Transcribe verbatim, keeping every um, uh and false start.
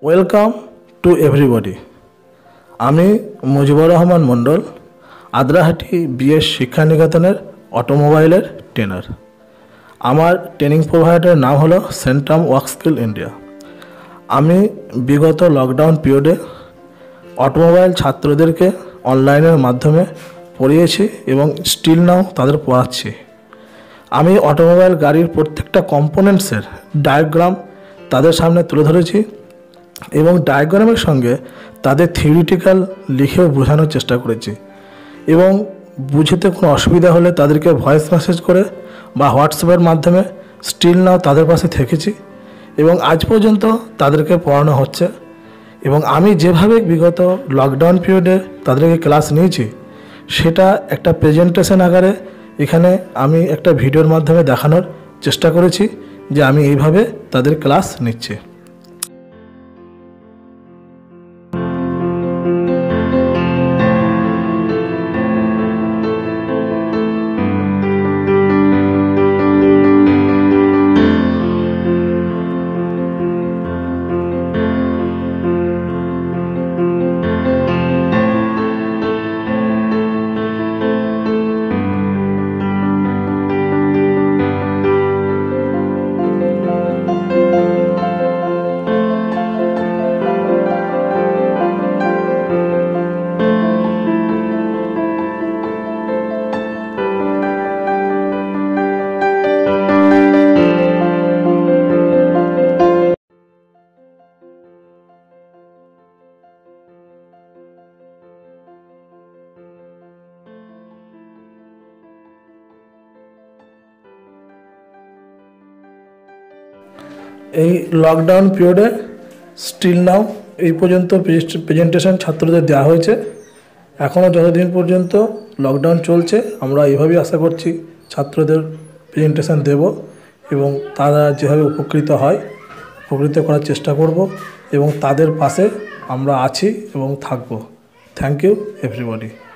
Welcome to everybody. আমি Mujibur Rahman Mondal, Adrahati BS শিক্ষা নিকেতনের অটোমোবাইলের ট্রেনার। আমার ট্রেনিং প্রোভাইডারের নাম হলো সেন্টাম ওয়ার্কস্কিল ইন্ডিয়া। আমি বিগত লকডাউন পিরিয়ডে অটোমোবাইল ছাত্রদেরকে অনলাইনের মাধ্যমে পড়িয়েছি এবং স্টিল নাও তাদের পড়াচ্ছি। আমি অটোমোবাইল গাড়ির প্রত্যেকটা কম্পোনেন্টসের ডায়াগ্রাম তাদের সামনে তুলে ধরেছি এবং ডায়াগ্রামের সঙ্গে তাদের থিওরিটিক্যাল লিখেও বোঝানোর চেষ্টা করেছি এবং বুঝতে কোনো অসুবিধা হলে তাদেরকে ভয়েস মেসেজ করে বা হোয়াটসঅ্যাপের মাধ্যমে স্টিল নাও তাদের পাশে থেকেছি এবং আজ পর্যন্ত তাদেরকে পড়ানো হচ্ছে। এবং আমি যেভাবে বিগত লকডাউন পিরিয়ডে তাদেরকে ক্লাস নিয়েছি সেটা একটা প্রেজেন্টেশন আকারে এখানে আমি একটা ভিডিওর মাধ্যমে দেখানোর চেষ্টা করেছি যে আমি এইভাবে তাদের ক্লাস নিচ্ছি। এই লকডাউন পিরিয়ডে স্টিল নাও এই পর্যন্ত প্রেজেন্টেশন ছাত্রদের দেওয়া হয়েছে। এখনও যতদিন পর্যন্ত লকডাউন চলছে আমরা এইভাবেই আশা করছি ছাত্রদের প্রেজেন্টেশন দেব এবং তারা যেভাবে উপকৃত হয় উপকৃত করার চেষ্টা করব এবং তাদের পাশে আমরা আছি এবং থাকব। Thank you everybody.